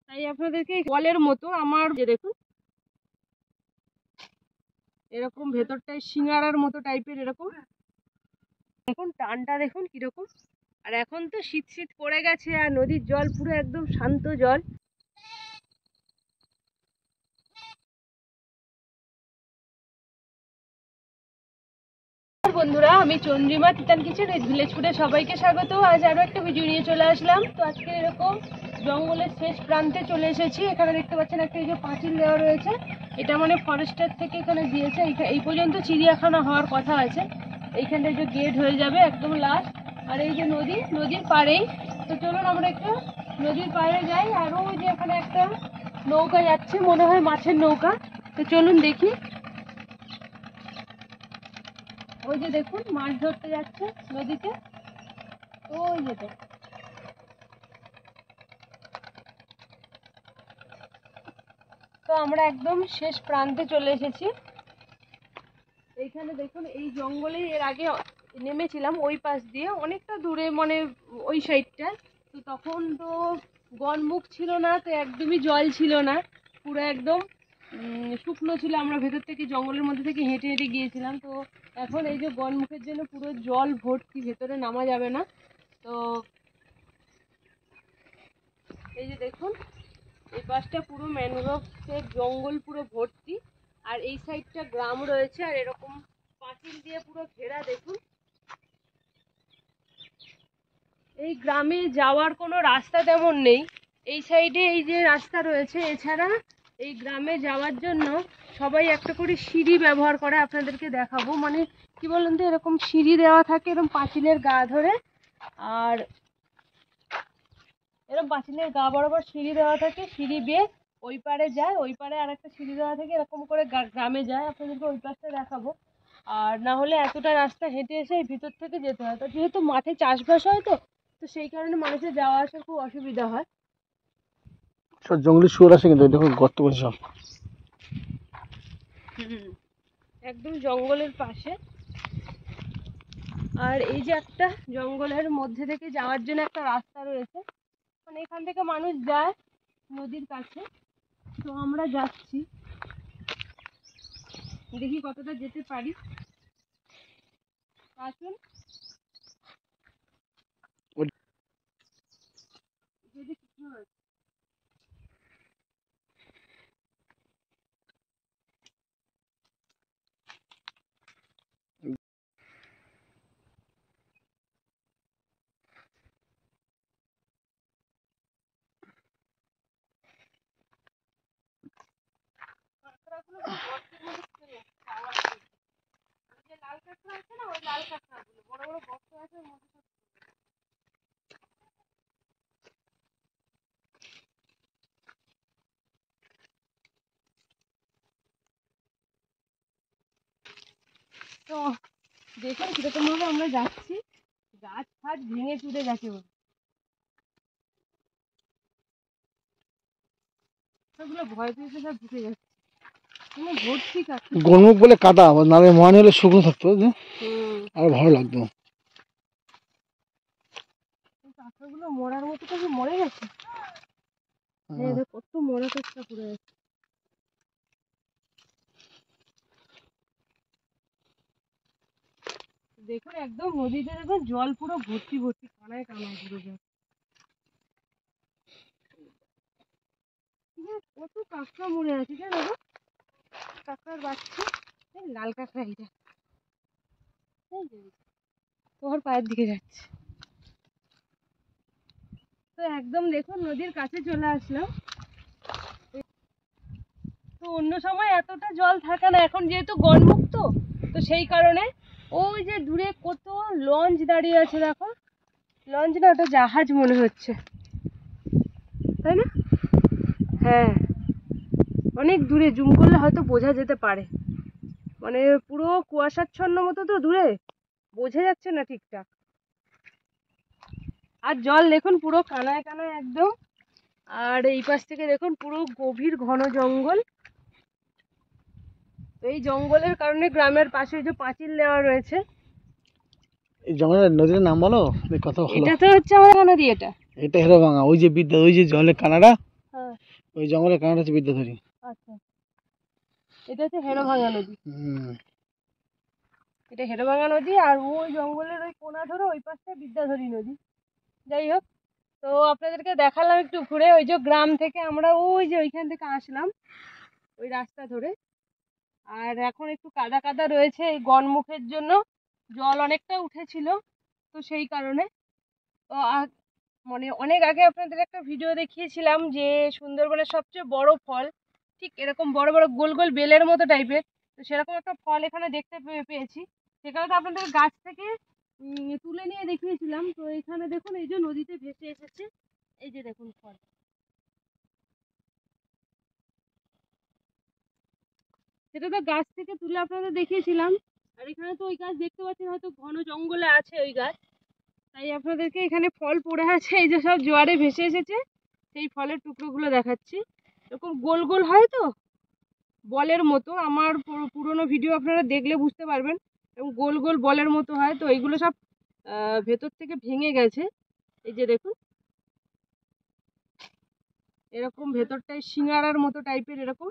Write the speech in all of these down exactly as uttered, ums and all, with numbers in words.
তাই আপনাদেরকে বলের মতো আমার যে দেখুন এরকম ভেতরটায় সিঙ্গারার মতো টাইপের এরকম দেখুন টানটা দেখুন কিরকম। আর এখন তো শীত শীত পড়ে গেছে আর নদীর জল পুরো একদম শান্ত জল। বন্ধুরা, আমি চন্দ্রিমা তিতান কিচেন এই ভিলেজ ফুডে সবাইকে স্বাগত। আজ আরো একটা ভিডিও নিয়ে চলে আসলাম। তো আজকে এরকম জঙ্গলের শেষ প্রান্তে চলে এসেছি। এখানে দেখতে পাচ্ছেন একটা এই যে পাঁচিল দেওয়া রয়েছে, এটা মানে ফরেস্টের থেকে এখানে দিয়েছে। এই পর্যন্ত চিড়িয়াখানা হওয়ার কথা আছে, এইখানটায় যে গেট হয়ে যাবে একদম লাস্ট। আর এই যে নদী, নদীর পাড়েই। তো চলুন আমরা একটু নদীর পাড়ে যাই। আর ওই যে এখানে একটা নৌকা যাচ্ছে, মনে হয় মাছের নৌকা। তো চলুন দেখি। ওই যে দেখুন মাছ ধরতে যাচ্ছে নদীতে, ওই যেটা। তো আমরা একদম শেষ প্রান্তে চলে এসেছি। এইখানে দেখুন এই জঙ্গলে এর আগে নেমেছিলাম ওই পাশ দিয়ে, অনেকটা দূরে মানে ওই সাইডটা। তো তখন তো গনমুখ ছিল না, তো একদমই জল ছিল না, পুরো একদম শুকনো ছিল। আমরা ভেতর থেকে জঙ্গলের মধ্যে থেকে হেঁটে হেঁটে গিয়েছিলাম। তো এখন এই যে গনমুখের জন্য পুরো জল ভর্তি, ভেতরে নামা যাবে না। তো এই যে দেখুন এই পাশটা পুরো ম্যানগ্রোভের জঙ্গল পুরো ভর্তি, আর এই সাইডটা গ্রাম রয়েছে। আর এরকম পাঁচিল দিয়ে পুরো ঘেরা দেখুন। এই গ্রামে যাওয়ার কোনো রাস্তা তেমন নেই, এই সাইডে এই যে রাস্তা রয়েছে। এছাড়া এই গ্রামে যাওয়ার জন্য সবাই একটা করে সিঁড়ি ব্যবহার করে, আপনাদেরকে দেখাবো। মানে কি বলুন তো, এরকম সিঁড়ি দেওয়া থাকে এরকম পাঁচিলের গা ধরে, আর এরকম পাঁচিলের গা বরাবর সিঁড়ি দেওয়া থাকে। সিঁড়ি বেয়ে ওই পারে যায়, ওই পারে আর একটা সিঁড়ি দেওয়া থাকে, এরকম করে গ্রামে যায়। আপনাদেরকে ওই পাশটা দেখাবো। আর না হলে এতটা রাস্তা হেঁটে এসে ভিতর থেকে যেতে হয়। তো যেহেতু মাঠে চাষবাস হয়, তো তো সেই কারণে মানুষের যাওয়া আসার খুব অসুবিধা হয়। সব জঙ্গলি শুয়োর আছে, কিন্তু দেখো গর্ত করে সব। হুম, একদম জঙ্গলের পাশে। আর এই যে একটা জঙ্গলের মধ্যে থেকে যাওয়ার জন্য একটা রাস্তা রয়েছে, মানে এখান থেকে মানুষ যায় নদীর কাছে। তো আমরা যাচ্ছি, দেখি কতটা যেতে পারি। আসুন। লাল কাঁকড়া আছে না, ওই লাল কাঁকড়াগুলো বড় বড় গর্ত আছে ওর মধ্যে। তো দেখুন কিরকম ভাবে আমরা যাচ্ছি, গাছ ফাছ ভেঙে চুরে গেছে, ওগুলো ভয় পেয়েছে সব ঢুকে যাচ্ছে। মানে ভর্তি কাঁকড়া, গনমুখ বলে কাদা, নালে মহান হলে শুকনো থাকতো, আর ভালো লাগতো। কাঁকড়াগুলো মরার মতো তো মরে গেছে, কত মরা কাঁকড়া পড়ে আছে। দেখুন একদম নদীতে দেখুন জল পুরো ভর্তি ভর্তি, কানায় কানায় পুরো জল। কত কাঁকড়া মরে আছে জানো, কাঁকড়ার বাচ্চা, লাল কাঁকড়া। এটা তোমার পায়ের দিকে যাচ্ছে। তো একদম দেখুন নদীর কাছে চলে আসলাম। তো অন্য সময় এতটা জল থাকে না, এখন যেহেতু গনমুক্ত, তো সেই কারণে ওই যে দূরে কত লঞ্চ দাঁড়িয়ে আছে, দেখো লঞ্চ না, ওটা জাহাজ মনে হচ্ছে, তাই না? হ্যাঁ, অনেক দূরে, জুম করলে হয়তো বোঝা যেতে পারে, মানে পুরো কুয়াশাচ্ছন্ন মতো তো দূরে, বোঝা যাচ্ছে না ঠিকঠাক। আর জল দেখুন পুরো কানায় কানায় একদম। আর এই পাশ থেকে দেখুন পুরো গভীর ঘন জঙ্গল। এই জঙ্গলের কারণে গ্রামের পাশে যে পাঁচিল দেওয়া রয়েছে। এই জঙ্গলের নদীর নাম বলো, কথা বলো। এটা তো হচ্ছে আমাদের নদী, এটা এটা হেরোভাঙা। ওই যে বিদ্যা, ওই যে জলের কানাডা, ওই জঙ্গলের কানাটা হচ্ছে বিদ্যাধরী। আচ্ছা, এটা হচ্ছে হেরোভাঙা নদী। হুম। এটা হেরোভাঙা নদী, আর ওই জঙ্গলের ওই কোনা ধরে ওই পাশটা বিদ্যাধরী নদী। যাই হোক, তো আপনাদেরকে দেখালাম একটু ঘুরে। ওই যে গ্রাম থেকে আমরা ওই যে ওইখান থেকে আসলাম ওই রাস্তা ধরে, আর এখন একটু কাদা কাদা রয়েছে এই গনমুখের জন্য, জল অনেকটা উঠেছিল তো সেই কারণে। তো আ- মানে অনেক আগে আপনাদের একটা ভিডিও দেখিয়েছিলাম যে সুন্দরবনের সবচেয়ে বড় ফল, ঠিক এরকম বড় বড় গোল গোল বেলের মতো টাইপের, তো সেরকম একটা ফল এখানে দেখতে পে- পেয়েছি। সেখানে তো আপনাদের গাছ থেকে উম, তুলে নিয়ে দেখিয়েছিলাম। তো এখানে দেখুন এই যে নদীতে ভেসে এসেছে, এই যে দেখুন ফল, সেটা তো গাছ থেকে তুলে আপনাদের দেখিয়েছিলাম। আর এখানে তো ওই গাছ দেখতে পাচ্ছেন, হয়তো ঘন জঙ্গলে আছে ওই গাছ, তাই আপনাদেরকে এখানে ফল পড়ে আছে এই যে সব জোয়ারে ভেসে এসেছে, সেই ফলের টুকরোগুলো দেখাচ্ছি। এরকম গোল গোল হয় তো বলের মতো, আমার পুরো- পুরোনো ভিডিও আপনারা দেখলে বুঝতে পারবেন, এবং গোল গোল বলের মতো হয়। তো এইগুলো সব আহ, ভেতর থেকে ভেঙে গেছে, এই যে দেখুন এরকম ভেতরটায় সিঙ্গারার মতো টাইপের এরকম।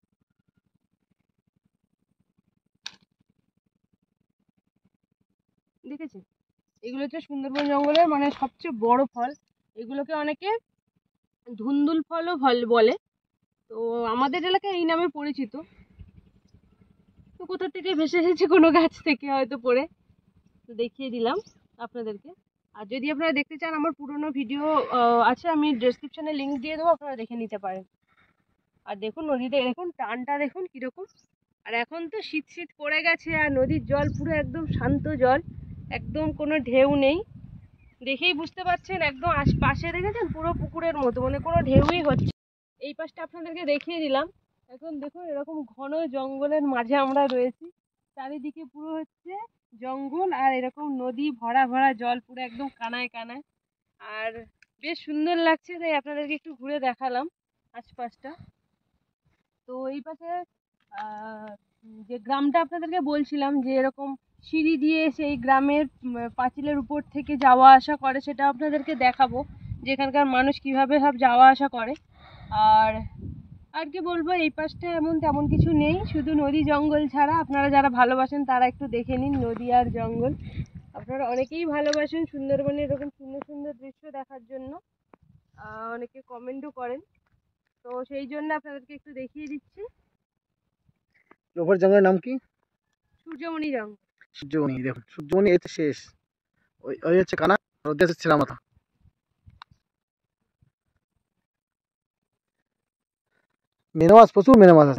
দেখেছেন, এগুলো হচ্ছে সুন্দরবন জঙ্গলের মানে সবচেয়ে বড় ফল। এগুলোকে অনেকে ধুন্দুল ফলও ফল বলে, তো আমাদের এলাকায় এই নামে পরিচিত। তো কোথা থেকে ভেসে এসেছে, কোনো গাছ থেকে হয়তো পড়ে, তো দেখিয়ে দিলাম আপনাদেরকে। আর যদি আপনারা দেখতে চান আমার পুরনো ভিডিও আছে, আমি ডেসক্রিপশনে লিংক দিয়ে দেবো, আপনারা দেখে নিতে পারেন। আর দেখুন নদীতে দেখুন টানটা দেখুন কীরকম। আর এখন তো শীত শীত পড়ে গেছে, আর নদীর জল পুরো একদম শান্ত জল, একদম কোনো ঢেউ নেই। দেখেই বুঝতে পারছেন, একদম পাশে দেখেছেন পুরো পুকুরের মতো, মানে কোনো ঢেউই হচ্ছে। এই পাশটা আপনাদেরকে দেখিয়ে দিলাম। এখন দেখুন এরকম ঘন জঙ্গলের মাঝে আমরা রয়েছি, চারিদিকে পুরো হচ্ছে জঙ্গল, আর এরকম নদী ভরা ভরা জল, পুরো একদম কানায় কানায়। আর বেশ সুন্দর লাগছে, তাই আপনাদেরকে একটু ঘুরে দেখালাম আশপাশটা। তো এই পাশে আহ, যে গ্রামটা আপনাদেরকে বলছিলাম যে এরকম সিঁড়ি দিয়ে সেই গ্রামের উম, পাঁচিলের উপর থেকে যাওয়া আসা করে, সেটা আপনাদেরকে দেখাবো যে এখানকার মানুষ কিভাবে সব যাওয়া আসা করে। আর আর কি বলবো, এই পাশটা এমন তেমন কিছু নেই, শুধু নদী জঙ্গল ছাড়া। আপনারা যারা ভালোবাসেন তারা একটু দেখে নিন নদী আর জঙ্গল। আপনারা অনেকেই ভালোবাসেন সুন্দরবনে এরকম সুন্দর সুন্দর দৃশ্য দেখার জন্য, আহ, অনেকে কমেন্টও করেন, তো সেই জন্য আপনাদেরকে একটু দেখিয়ে দিচ্ছি। ওপর জঙ্গলের নাম কি? সূর্যমণি জঙ্গল। সূর্যমণি। দেখুন সূর্যমণি এই তো শেষ, ওই ওই হচ্ছে কানা, আর ওদের হচ্ছে ছেঁড়া। মেনো মাছ, প্রচুর মেনো মাছ আছে।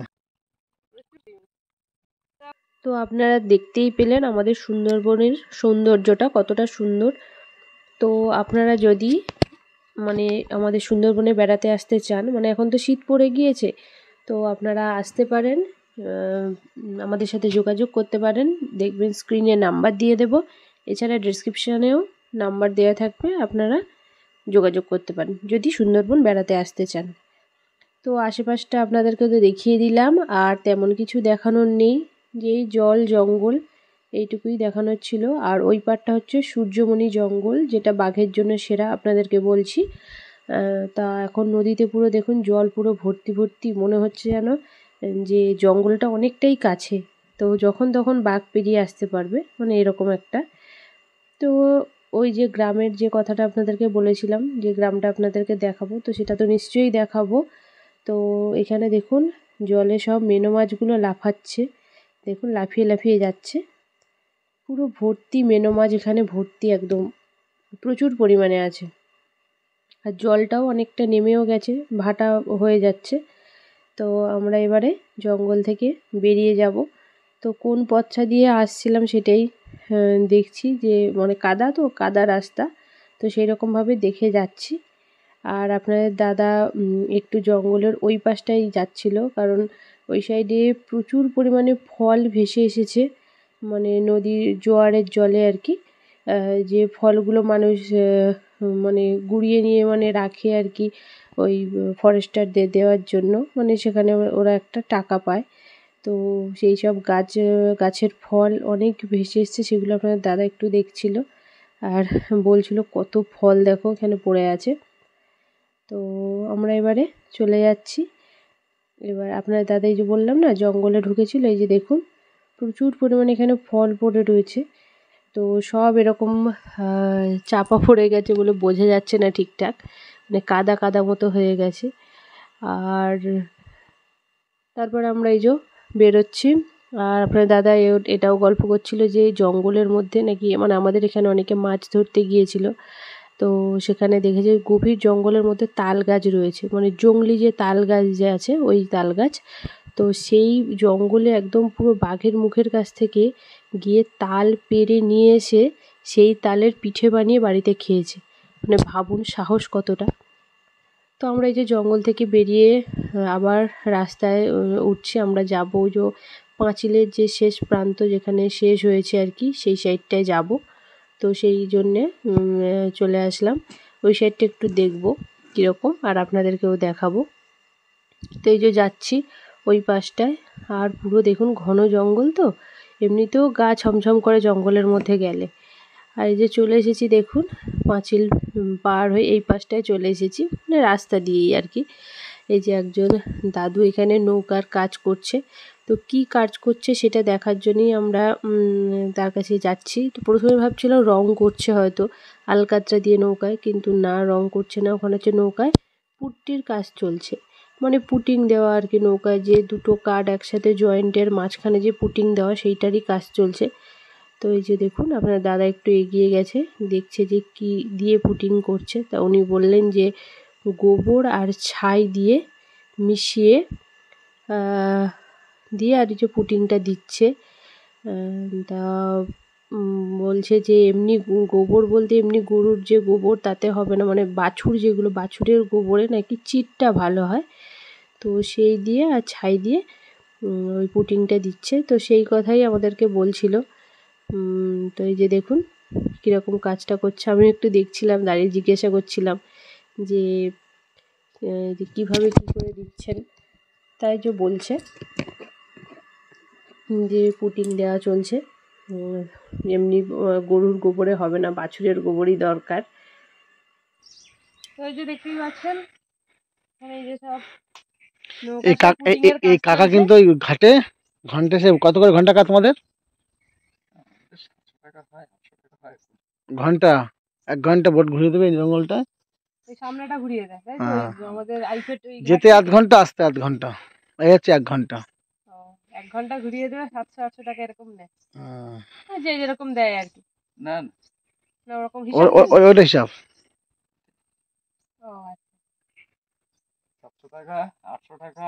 তো আপনারা দেখতেই পেলেন আমাদের সুন্দরবনের সৌন্দর্যটা কতটা সুন্দর। তো আপনারা যদি মানে আমাদের সুন্দরবনে বেড়াতে আসতে চান, মানে এখন তো শীত পড়ে গিয়েছে, তো আপনারা আসতে পারেন, আহ, আমাদের সাথে যোগাযোগ করতে পারেন। দেখবেন স্ক্রিনে নাম্বার দিয়ে দেব, এছাড়া ডেসক্রিপশানেও নাম্বার দেওয়া থাকবে, আপনারা যোগাযোগ করতে পারেন যদি সুন্দরবন বেড়াতে আসতে চান। তো আশেপাশটা আপনাদেরকে তো দেখিয়ে দিলাম, আর তেমন কিছু দেখানোর নেই, যেই জল জঙ্গল এইটুকুই দেখানোর ছিল। আর ওই পাড়টা হচ্ছে সূর্যমণি জঙ্গল, যেটা বাঘের জন্য সেরা আপনাদেরকে বলছি। তা এখন নদীতে পুরো দেখুন জল পুরো ভর্তি ভর্তি, মনে হচ্ছে যেন যে জঙ্গলটা অনেকটাই কাছে, তো যখন তখন বাঘ পেরিয়ে আসতে পারবে, মানে এরকম একটা। তো ওই যে গ্রামের যে কথাটা আপনাদেরকে বলেছিলাম যে গ্রামটা আপনাদেরকে দেখাবো, তো সেটা তো নিশ্চয়ই দেখাবো। তো এখানে দেখুন জলে সব মেনো মাছগুলো লাফাচ্ছে, দেখুন লাফিয়ে লাফিয়ে যাচ্ছে, পুরো ভর্তি মেনো মাছ, এখানে ভর্তি একদম প্রচুর পরিমাণে আছে। আর জলটাও অনেকটা নেমেও গেছে, ভাটা হয়ে যাচ্ছে। তো আমরা এবারে জঙ্গল থেকে বেরিয়ে যাব। তো কোন পথটা দিয়ে আসছিলাম সেটাই দেখছি, যে মানে কাদা, তো কাদা রাস্তা, তো সেই রকমভাবে দেখে যাচ্ছি। আর আপনাদের দাদা একটু জঙ্গলের ওই পাশটাই যাচ্ছিল, কারণ ওই সাইডে প্রচুর পরিমাণে ফল ভেসে এসেছে, মানে নদীর জোয়ারের জলে আর কি, যে ফলগুলো মানুষ মানে গুড়িয়ে নিয়ে মানে রাখে আর কি, ওই ফরেস্টারদের দেওয়ার জন্য, মানে সেখানে ওরা একটা টাকা পায়। তো সেই সব গাছ গাছের ফল অনেক ভেসে এসছে, সেগুলো আপনাদের দাদা একটু দেখছিল আর বলছিল কত ফল দেখো এখানে পড়ে আছে। তো আমরা এবারে চলে যাচ্ছি। এবার আপনার দাদা এই যে বললাম না জঙ্গলে ঢুকেছিল, এই যে দেখুন প্রচুর পরিমাণে এখানে ফল পড়ে রয়েছে। তো সব এরকম চাপা পড়ে গেছে বলে বোঝা যাচ্ছে না ঠিকঠাক, মানে কাদা কাদা মতো হয়ে গেছে। আর তারপর আমরা এই যে বেরোচ্ছি। আর আপনার দাদা এটাও গল্প করছিল যে জঙ্গলের মধ্যে নাকি মানে আমাদের এখানে অনেকে মাছ ধরতে গিয়েছিল, তো সেখানে দেখেছে গভীর জঙ্গলের মধ্যে তাল গাছ রয়েছে, মানে জংলি যে তাল গাছ যে আছে ওই তাল গাছ। তো সেই জঙ্গলে একদম পুরো বাঘের মুখের কাছ থেকে গিয়ে তাল পেড়ে নিয়ে এসে সেই তালের পিঠে বানিয়ে বাড়িতে খেয়েছে। মানে ভাবুন সাহস কতটা। তো আমরা এই যে জঙ্গল থেকে বেরিয়ে আবার রাস্তায় উঠছি, আমরা যাবো ওই যে পাঁচিলের যে শেষ প্রান্ত যেখানে শেষ হয়েছে আর কি সেই সাইডটায় যাব। তো সেই জন্যে চলে আসলাম ওই সাইডটা একটু দেখবো কীরকম, আর আপনাদেরকেও দেখাবো। তো এই যে যাচ্ছি ওই পাশটায়, আর পুরো দেখুন ঘন জঙ্গল, তো এমনিতেও গা ছমছম করে জঙ্গলের মধ্যে গেলে। আর এই যে চলে এসেছি দেখুন পাঁচিল পার হয়ে এই পাশটায় চলে এসেছি, মানে রাস্তা দিয়েই আর কি। এই যে একজন দাদু এখানে নৌকার কাজ করছে, তো কি কাজ করছে সেটা দেখার জন্যই আমরা তার কাছে যাচ্ছি। তো প্রথমে ভাবছিলাম রং করছে হয়তো আলকাতরা দিয়ে নৌকায়, কিন্তু না রং করছে না, ওখানে হচ্ছে নৌকায় পুট্টির কাজ চলছে, মানে পুটিং দেওয়া আর কি, নৌকায় যে দুটো কাঠ একসাথে জয়েন্টের মাঝখানে যে পুটিং দেওয়া সেইটারই কাজ চলছে। তো এই যে দেখুন আপনার দাদা একটু এগিয়ে গেছে, দেখছে যে কি দিয়ে পুটিং করছে। তা উনি বললেন যে গোবর আর ছাই দিয়ে মিশিয়ে দিয়ে আর এই যে পুটিংটা দিচ্ছে। তা বলছে যে এমনি গোবর বলতে এমনি গরুর যে গোবর তাতে হবে না, মানে বাছুর যেগুলো বাছুরের গোবরে নাকি চিটটা ভালো হয়, তো সেই দিয়ে আর ছাই দিয়ে ওই পুটিংটা দিচ্ছে। তো সেই কথাই আমাদেরকে বলছিল। তো এই যে দেখুন কীরকম কাজটা করছে, আমি একটু দেখছিলাম দাঁড়িয়ে জিজ্ঞাসা করছিলাম যে কীভাবে কী করে দিচ্ছেন। তাই যে বলছে যে পুটিং দেওয়া চলছে, এমনি গরুর গোবরে হবে না, বাছুরের গোবরই দরকার। তো এই যে দেখতেই পাচ্ছেন এই যে সব এই কাকা কিন্তু ওই ঘাটে ঘন্টা সে কত করে ঘন্টা কাজ তোমাদের? ঘন্টা এক ঘন্টা বোট ঘুরিয়ে দেবে এই জঙ্গলটা, এই সামনেটা ঘুরিয়ে দেয় তাই তো? আমাদের আইফেট যেতে আধ ঘন্টা আসতে আধ ঘন্টা, এই হচ্ছে এক ঘন্টা। এক ঘন্টা ঘুরিয়ে দেবে সাতশো আটশো টাকা এরকম নেয়, যে যেরকম দেয় আর কি। না না ওরকম হিসাব ওইটা হিসাব। ও আচ্ছা, সাতশো টাকা আটশো টাকা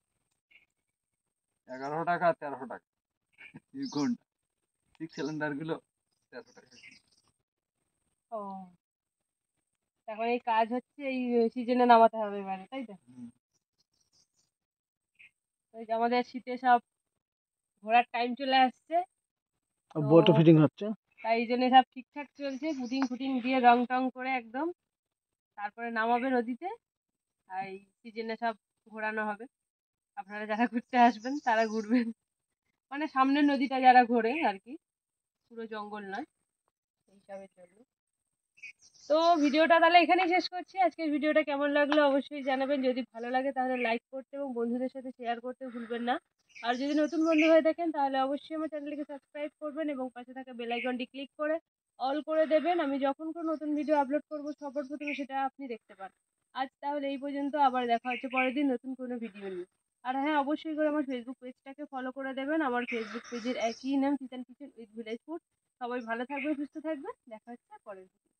এগারো টাকা তেরোশো টাকা এই ঘন্টা, ঠিক সিলিন্ডার গুলো তেরোশো টাকা। ও এখন এই কাজ হচ্ছে এই সিজনে নামাতে হবে এবারে তাই তো? ওই যে আমাদের শীতে সব ঘোরার টাইম চলে আসছে, বোট ফিটিং হচ্ছে, তাই জন্য সব ঠিকঠাক চলছে, পুটিং ফুটিং দিয়ে রং টং করে একদম, তারপরে নামাবে নদীতে। আর এই সিজনে সব ঘোরানো হবে, আপনারা যারা ঘুরতে আসবেন তারা ঘুরবেন, মানে সামনের নদীটা যারা ঘোরে আর কি, পুরো জঙ্গল নয় এইসবের জন্য। তো ভিডিওটা তাহলে এখানেই শেষ করছি। আজকের ভিডিওটা কেমন লাগলো অবশ্যই জানাবেন, যদি ভালো লাগে তাহলে লাইক করতে এবং বন্ধুদের সাথে শেয়ার করতে ভুলবেন না। আর যদি নতুন বন্ধু হয়ে থাকেন তাহলে অবশ্যই আমার চ্যানেলটিকে সাবস্ক্রাইব করবেন এবং পাশে থাকা বেল আইকনটি ক্লিক করে অল করে দেবেন, আমি যখন কোনো নতুন ভিডিও আপলোড করবো সবার প্রথমে সেটা আপনি দেখতে পান। আজ তাহলে এই পর্যন্ত, আবার দেখা হচ্ছে পরের দিন নতুন কোনো ভিডিও নিয়ে। আর হ্যাঁ, অবশ্যই করে আমার ফেসবুক পেজটাকে ফলো করে দেবেন, আমার ফেসবুক পেজের একই নাম chicken kitchen with village food. সবাই ভালো থাকবেন, সুস্থ থাকবেন, দেখা হচ্ছে পরের দিন।